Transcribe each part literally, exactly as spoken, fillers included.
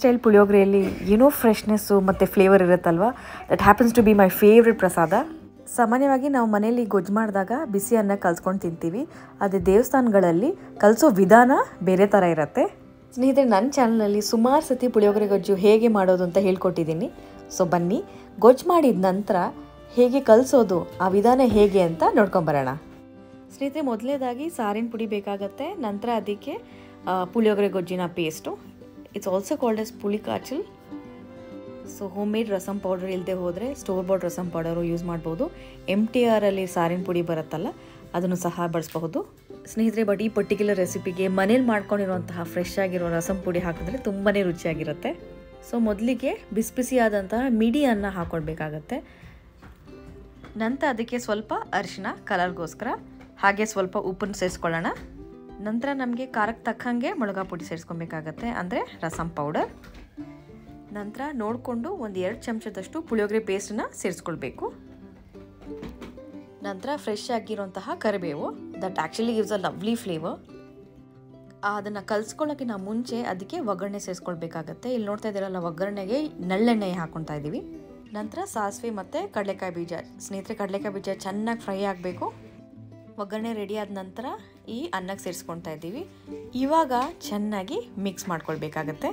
Style ಪುಳಿಯೋಗರೆಯಲ್ಲಿ ಏನೋ freshness ಮತ್ತು flavour ಇರುತ್ತಲ್ವ. That happens to be my favourite ಪ್ರಸಾದ. ಸಾಮಾನ್ಯವಾಗಿ ನಾವು ಮನೇಲಿ ಗೊಜ್ಜು ಮಾಡಿದಾಗ ಬಿಸಿ ಅನ್ನ ಕಲ್ಸ್ಕೊಂಡು ತಿಂತೀವಿ. ಅದೇ ದೇವಸ್ಥಾನಗಳಲ್ಲಿ ಕಲಿಸೋ ವಿಧಾನ ಬೇರೆ ಥರ ಇರುತ್ತೆ. ಸ್ನೇಹಿತರೆ, ನನ್ನ ಚಾನಲಲ್ಲಿ ಸುಮಾರು ಸತಿ ಪುಳಿಯೋಗರೆ ಗೊಜ್ಜು ಹೇಗೆ ಮಾಡೋದು ಅಂತ ಹೇಳ್ಕೊಟ್ಟಿದ್ದೀನಿ. ಸೊ ಬನ್ನಿ, ಗೊಜ್ಜು ಮಾಡಿದ ನಂತರ ಹೇಗೆ ಕಲಿಸೋದು, ಆ ವಿಧಾನ ಹೇಗೆ ಅಂತ ನೋಡ್ಕೊಂಬರೋಣ. ಸ್ನೇಹಿತರೆ, ಮೊದಲನೇದಾಗಿ ಸಾರಿನ ಪುಡಿ ಬೇಕಾಗತ್ತೆ. ನಂತರ ಅದಕ್ಕೆ ಪುಳಿಯೋಗರೆ ಗೊಜ್ಜಿನ paste. It's also called as puli kachal. So home made rasam powder ಇಲ್ಲದೆ ಹೋದರೆ store bought rasam powder use ಮಾಡ್ಬೋದು. ಎಮ್ ಟಿ ಆರಲ್ಲಿ ಸಾರಿನ ಪುಡಿ ಬರುತ್ತಲ್ಲ, ಅದನ್ನು ಸಹ ಬಳಸಬಹುದು ಸ್ನೇಹಿತರೆ. ಬಟ್ ಈ ಪರ್ಟಿಕ್ಯುಲರ್ ರೆಸಿಪಿಗೆ ಮನೇಲಿ ಮಾಡ್ಕೊಂಡಿರುವಂತಹ ಫ್ರೆಶ್ ಆಗಿರೋ ರಸಮ್ ಪುಡಿ ಹಾಕಿದ್ರೆ ತುಂಬಾ ರುಚಿಯಾಗಿರುತ್ತೆ. ಸೊ ಮೊದಲಿಗೆ ಬಿಸಿ ಬಿಸಿಯಾದಂತಹ ಮಿಡಿ ಅನ್ನ ಹಾಕ್ಕೊಳ್ಬೇಕಾಗತ್ತೆ. ನಂತರ ಅದಕ್ಕೆ ಸ್ವಲ್ಪ ಅರಿಶಿನ ಕಲರ್ಗೋಸ್ಕರ, ಹಾಗೆ ಸ್ವಲ್ಪ ಉಪ್ಪನ್ನು ಸೇರಿಸ್ಕೊಳ್ಳೋಣ. ನಂತರ ನಮಗೆ ಖಾರಕ್ಕೆ ತಕ್ಕಂಗೆ ಮೊಳಗಾ ಪುಡಿ ಸೇರಿಸ್ಕೊಬೇಕಾಗತ್ತೆ, ಅಂದರೆ ರಸಮ್ ಪೌಡರ್. ನಂತರ ನೋಡಿಕೊಂಡು ಒಂದು ಎರಡು ಚಮಚದಷ್ಟು ಪುಳಿಯೋಗರೆ ಪೇಸ್ಟನ್ನ ಸೇರಿಸ್ಕೊಳ್ಬೇಕು. ನಂತರ ಫ್ರೆಶ್ ಆಗಿರುವಂತಹ ಕರಿಬೇವು, that actually gives a lovely flavour. ಅದನ್ನು ಕಲಿಸ್ಕೊಳ್ಳೋಕ್ಕಿಂತ ಮುಂಚೆ ಅದಕ್ಕೆ ಒಗ್ಗರಣೆ ಸೇರಿಸ್ಕೊಳ್ಬೇಕಾಗತ್ತೆ. ಇಲ್ಲಿ ನೋಡ್ತಾ ಇದ್ದೀರಲ್ಲ, ಒಗ್ಗರಣೆಗೆ ನಳ್ಳೆಣ್ಣೆ ಹಾಕ್ಕೊಳ್ತಾ ಇದ್ದೀವಿ. ನಂತರ ಸಾಸಿವೆ ಮತ್ತು ಕಡಲೆಕಾಯಿ ಬೀಜ. ಸ್ನೇಹಿತರೆ, ಕಡಲೆಕಾಯಿ ಬೀಜ ಚೆನ್ನಾಗಿ ಫ್ರೈ ಆಗಬೇಕು. ಒಗ್ಗರಣೆ ರೆಡಿ ಆದ ನಂತರ ಈ ಅನ್ನಕ್ಕೆ ಸೇರಿಸ್ಕೊಳ್ತಾ ಇದ್ದೀವಿ. ಇವಾಗ ಚೆನ್ನಾಗಿ ಮಿಕ್ಸ್ ಮಾಡ್ಕೊಳ್ಬೇಕಾಗತ್ತೆ.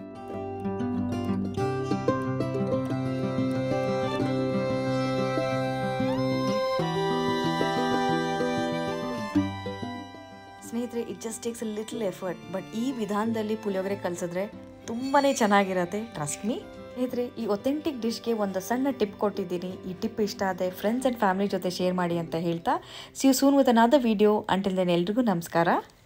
ಸ್ನೇಹಿತರೆ, it just takes a little effort, but ಈ ವಿಧಾನದಲ್ಲಿ ಪುಳಿಯೋಗರೆ ಕಲಿಸಿದ್ರೆ ತುಂಬಾ ಚೆನ್ನಾಗಿರುತ್ತೆ, ಟ್ರಸ್ಟ್ ಮೀ. ಸ್ನೇಹಿತರೆ, ಈ ಒಥೆಂಟಿಕ್ ಡಿಶ್ಗೆ ಒಂದು ಸಣ್ಣ ಟಿಪ್ ಕೊಟ್ಟಿದ್ದೀನಿ. ಈ ಟಿಪ್ ಇಷ್ಟ ಆದರೆ ಫ್ರೆಂಡ್ಸ್ ಆ್ಯಂಡ್ ಫ್ಯಾಮಿಲಿ ಜೊತೆ ಶೇರ್ ಮಾಡಿ ಅಂತ ಹೇಳ್ತಾ, see you soon with another video. Until then ಎಲ್ರಿಗೂ ನಮಸ್ಕಾರ.